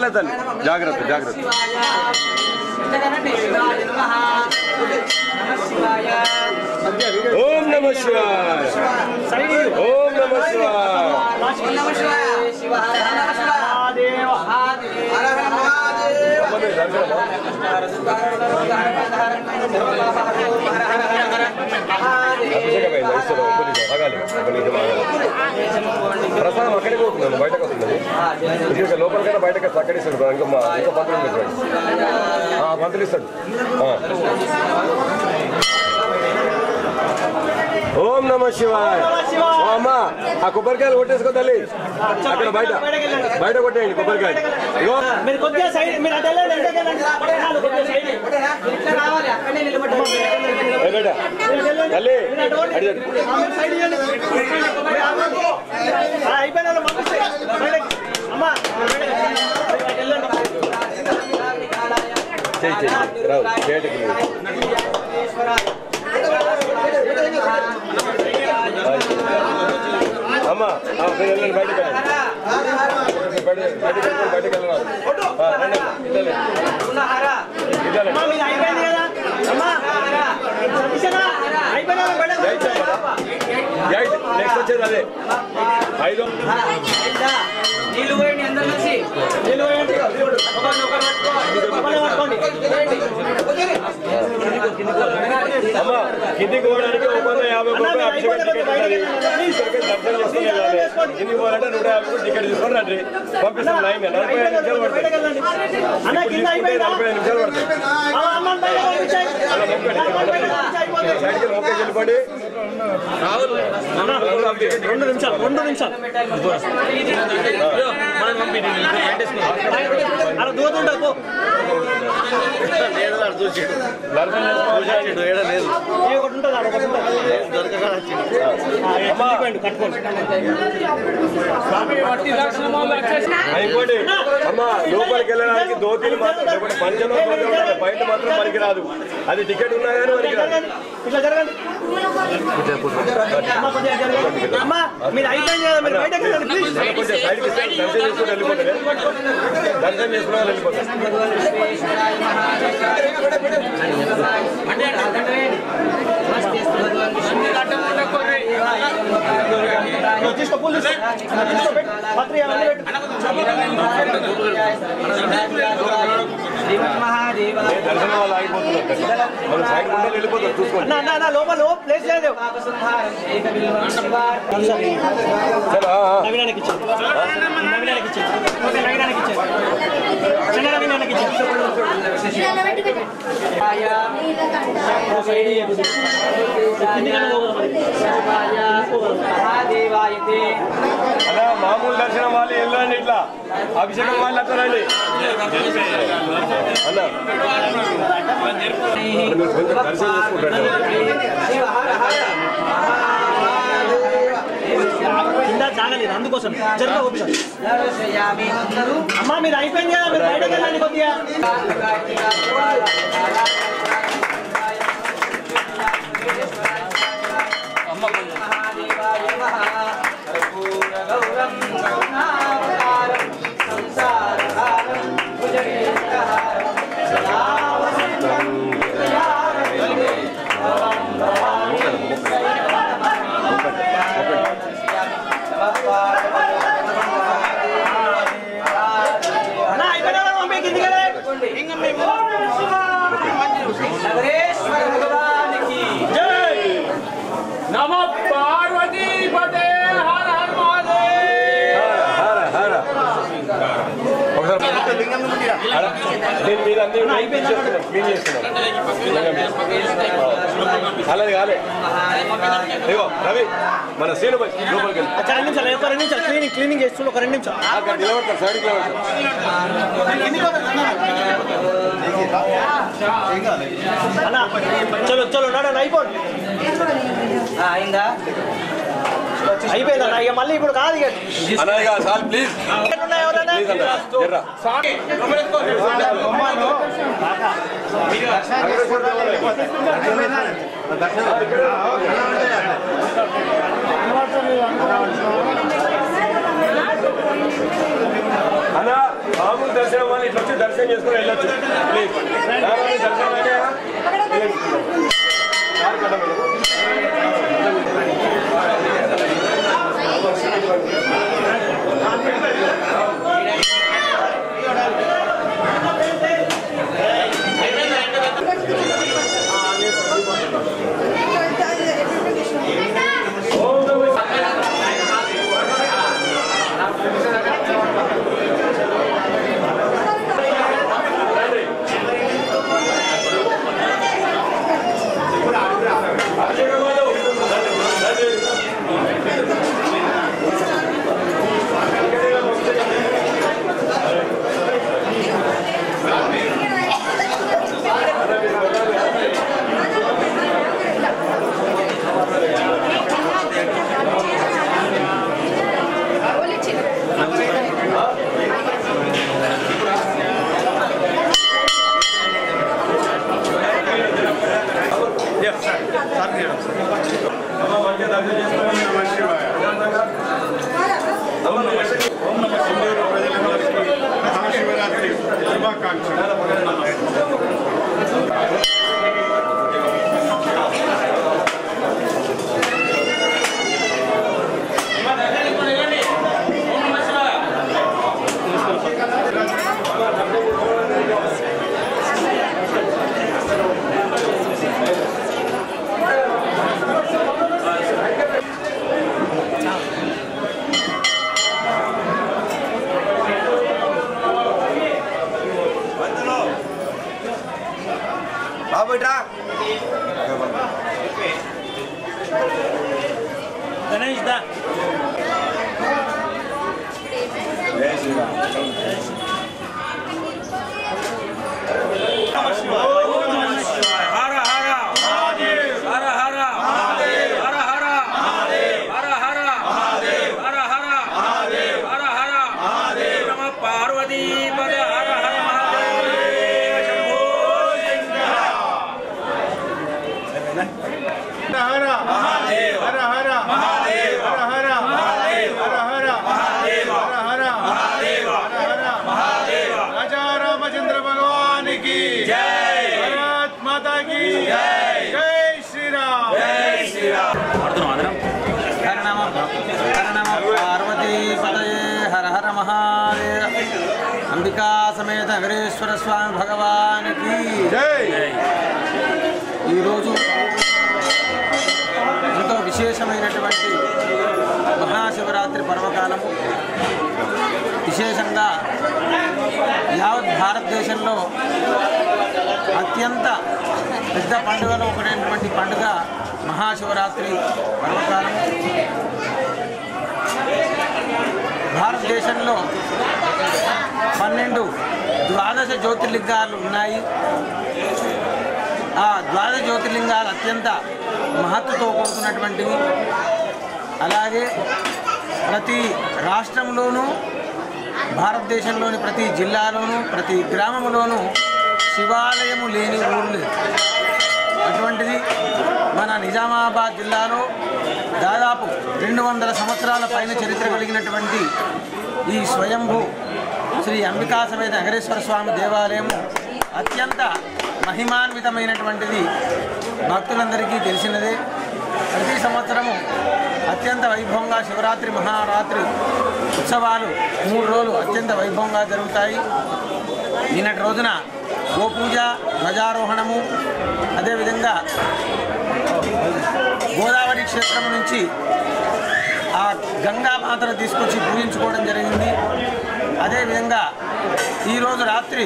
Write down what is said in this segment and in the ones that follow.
జాగ్రత్త జాగ్రత్త జాగ్రత్త ఓం నమః శివాయ ఓం నమః శివాయ ప్రసాదం అక్కడికి పోతున్నాను బయటకు వస్తున్నాను లోపలికైనా బయటకు అక్కడి ఇస్తాడు ఇంకో పంతులు ఇస్తాడు పంతులు ఇస్తాడు ఓం నమః శివాయ అమ్మ ఆ కొబ్బరికాయలు కొట్టేసుకో తల్లి అక్కడ బయట బయట కొట్టేయండి కొబ్బరికాయ తల్లి రావు చేయటకి అమ్మా వెళ్ళండి బయటకు బయటకు నెక్స్ట్ వచ్చేది అదే 5 నీళ్ళు పోయండి అందరి నుంచి నీళ్ళు పోయండి అమ్మా కిందికి పోవడానికి 150 అభిషేకం టికెట్ దర్శనం చేసుకుని వెళ్ళాలి కిందికి పోవాలంటే 150 టికెట్ తీసుకొని రండి పంపిస్తాం లైన్ 45 నిమిషాలు పడుతుంది 45 నిమిషాలు పడుతుంది సైడ్కి మొక్క వెళ్ళిపోండి 2 నిమిషాలు అలా దూరం పో అయిపోండి అమ్మా లోపలికి వెళ్ళడానికి దోతీలు మాత్రం పంచలో బయట మాత్రం పనికి రాదు అది టికెట్ ఉన్నా కానీ పనికి రాదు ఇట్లా జరగండి సైడ్కి దర్శనం చేసుకుని వెళ్ళిపోతారు దర్శనం చేసుకున్న వెళ్ళిపోతారు దర్శనం వాళ్ళు ఆగిపోతున్నారు మన సైడ్ ముందే వెళ్ళిపోతారు చూసుకోండి లోపల ప్లేస్ లేదు నవీనానికి ఇచ్చారు చిన్న నవీనానికి ఇచ్చారు అలా మామూలు దర్శనం వాళ్ళు వెళ్ళండి ఇట్లా అభిషేకం వాళ్ళు అట్లా రండి అన్న దర్శనం చేసుకుంటాడు కింద చాగలేదు అందుకోసం అమ్మా మీరు అయిపోయింది కదా మీరు బయటకు వెళ్ళండి కొద్దిగా అలాగే కాలే ఇగో రవి మన సీను లోపలికి క్లీనింగ్ చేస్తున్నా 2 నిమిషాలు అక్కడ నిలబడతారు సైడ్కి చలో చలో నడు అయిపోండి అయిందా అయిపోయిందన్న ఇక మళ్ళీ ఇప్పుడు కాదు అన్నయ్య సార్ ప్లీజ్ అన్న మామూలు దర్శనం వాళ్ళు ఇట్లా వచ్చి దర్శనం చేసుకుని వెళ్ళొచ్చు ప్లీజ్ దర్శనం అయితే మహాశివరాత్రి శుభాకాంక్షలు. గణేష్ దా अंबिका समेत वेंकटेश्वर स्वामी भगवान की जय। ఎంతో విశేషమైనటువంటి మహాశివరాత్రి పర్వకాలము విశేషంగా యావత్ భారతదేశంలో అత్యంత పెద్ద పండుగలో ఒకటైనటువంటి పండుగ మహాశివరాత్రి పర్వకాలం. భారతదేశంలో 12 జ్యోతిర్లింగాలు ఉన్నాయి. ఆ 12 జ్యోతిర్లింగాలు అత్యంత మహత్తుతో కూడుకున్నటువంటివి. అలాగే ప్రతి రాష్ట్రంలోనూ భారతదేశంలోని ప్రతి జిల్లాలోనూ ప్రతి గ్రామంలోనూ శివాలయము లేని ఊళ్ళు. అటువంటిది మన నిజామాబాద్ జిల్లాలో దాదాపు 200 సంవత్సరాల పైన చరిత్ర కలిగినటువంటి ఈ స్వయంభూ శ్రీ అంబికా సమేత వెంకటేశ్వర స్వామి దేవాలయము అత్యంత మహిమాన్వితమైనటువంటిది. భక్తులందరికీ తెలిసినదే. ప్రతి సంవత్సరము అత్యంత వైభవంగా శివరాత్రి మహారాత్రి ఉత్సవాలు 3 రోజులు అత్యంత వైభవంగా జరుగుతాయి. నిన్నటి రోజున గోపూజ, ధ్వజారోహణము, అదేవిధంగా గోదావరి క్షేత్రం నుంచి ఆ గంగామాతను తీసుకొచ్చి పూజించుకోవడం జరిగింది. అదేవిధంగా ఈరోజు రాత్రి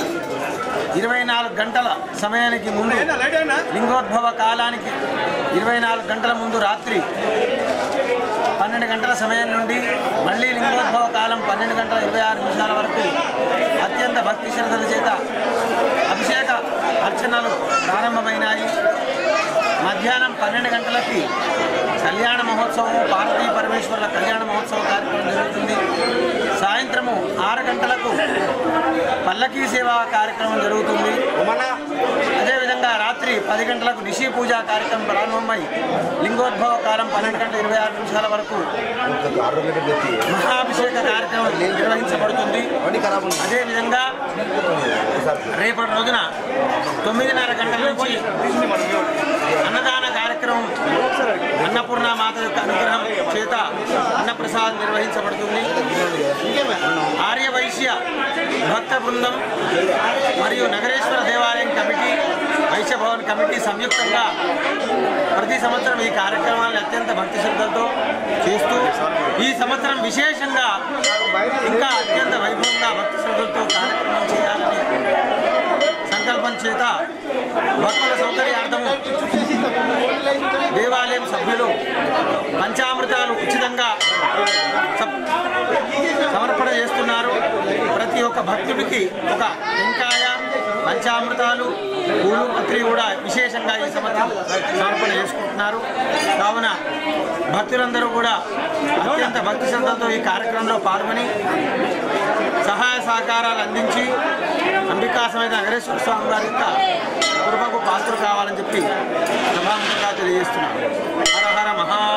24 గంటల సమయానికి ముందు లింగోద్భవ కాలానికి 24 గంటల ముందు రాత్రి 12 గంటల సమయం నుండి మళ్ళీ లింగోద్భవ కాలం 12 గంటల 26 నిమిషాల వరకు అత్యంత భక్తి శ్రద్ధల చేత అభిషేక అర్చనలు ప్రారంభమైనాయి. మధ్యాహ్నం 12 గంటలకి కళ్యాణ మహోత్సవం, పార్వతీ పరమేశ్వరుల కళ్యాణ మహోత్సవ కార్యక్రమం జరుగుతుంది. సాయంత్రము 6 గంటలకు పల్లకీ సేవా కార్యక్రమం జరుగుతుంది. అదేవిధంగా అదేవిధంగా రాత్రి 10 గంటలకు నిశీ పూజా కార్యక్రమం ప్రారంభమై లింగోద్భవ కాలం 12:26 వరకు మహాభిషేక కార్యక్రమం నిర్వహించబడుతుంది. అదేవిధంగా రేపటి రోజున 9:30 గంటల నుంచి అన్నదాన కార్యక్రమం అన్నపూర్ణ మాత యొక్క అనుగ్రహం చేత అన్నప్రసాదం నిర్వహించబడుతుంది. ఆర్యవైశ్య భక్త బృందం మరియు నగరేశ్వర దేవాలయం కమిటీ, వైశ్య భవన్ కమిటీ సంయుక్తంగా ప్రతి సంవత్సరం ఈ కార్యక్రమాలను అత్యంత భక్తి శ్రద్ధలతో చేస్తూ ఈ సంవత్సరం విశేషంగా ఇంకా అత్యంత వైభవంగా భక్తి శ్రద్ధలతో కార్యక్రమం చేయాలని సంకల్పం చేత భక్తుల సౌకర్యార్థము దేవాలయం సభ్యులు పంచామృతాలు ఉచితంగా సమర్పణ చేస్తున్నారు. ప్రతి ఒక్క భక్తుడికి ఒక టెంకాయ, పంచామృతాలు, పూలు, పత్రి కూడా విశేషంగా ఈ సంవత్సరం సమర్పణ చేసుకుంటున్నారు. కావున భక్తులందరూ కూడా అత్యంత భక్తి శ్రద్ధలతో ఈ కార్యక్రమంలో పాల్గొని సహాయ సహకారాలు అందించి అంబికా సమేత నగరేశ్వర స్వామి వారి యొక్క కృపకు పాత్రలు కావాలని చెప్పి సభాముఖంగా తెలియజేస్తున్నాను. హర హర మహా